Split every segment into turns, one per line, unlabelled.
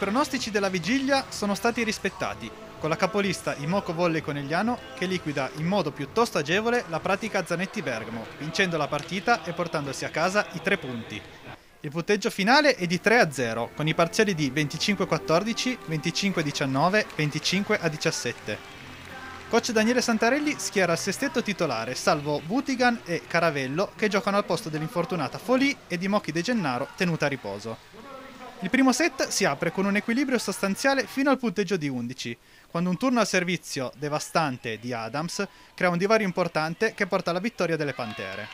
pronostici della vigilia sono stati rispettati, con la capolista Imoco Volley Conegliano che liquida in modo piuttosto agevole la pratica Zanetti Bergamo, vincendo la partita e portandosi a casa i 3 punti. Il punteggio finale è di 3-0, con i parziali di 25-14, 25-19, 25-17. Coach Daniele Santarelli schiera il sestetto titolare, salvo Butigan e Caravello, che giocano al posto dell'infortunata Folì e di Mocchi De Gennaro, tenuta a riposo. Il primo set si apre con un equilibrio sostanziale fino al punteggio di 11, quando un turno al servizio devastante di Adams crea un divario importante che porta alla vittoria delle Pantere.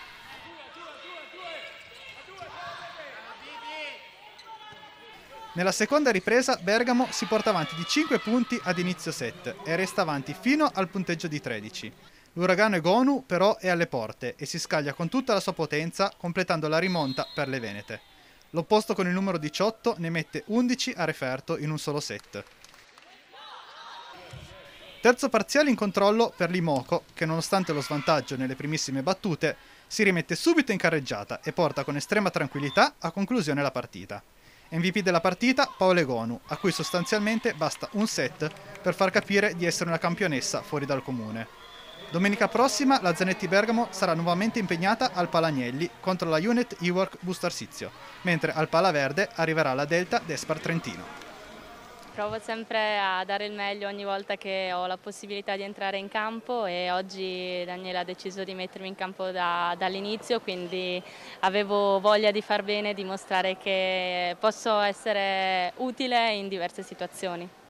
Nella seconda ripresa Bergamo si porta avanti di 5 punti ad inizio set e resta avanti fino al punteggio di 13. L'uragano Egonu però è alle porte e si scaglia con tutta la sua potenza, completando la rimonta per le Venete. L'opposto con il numero 18 ne mette 11 a referto in un solo set. Terzo parziale in controllo per l'Imoco, che nonostante lo svantaggio nelle primissime battute, si rimette subito in carreggiata e porta con estrema tranquillità a conclusione la partita. MVP della partita Paola Egonu, a cui sostanzialmente basta un set per far capire di essere una campionessa fuori dal comune. Domenica prossima la Zanetti Bergamo sarà nuovamente impegnata al Palagnelli contro la Unit Iwork Busto Arsizio, mentre al Pala Verde arriverà la Delta Despar Trentino.
Provo sempre a dare il meglio ogni volta che ho la possibilità di entrare in campo e oggi Daniele ha deciso di mettermi in campo dall'inizio, quindi avevo voglia di far bene e dimostrare che posso essere utile in diverse situazioni.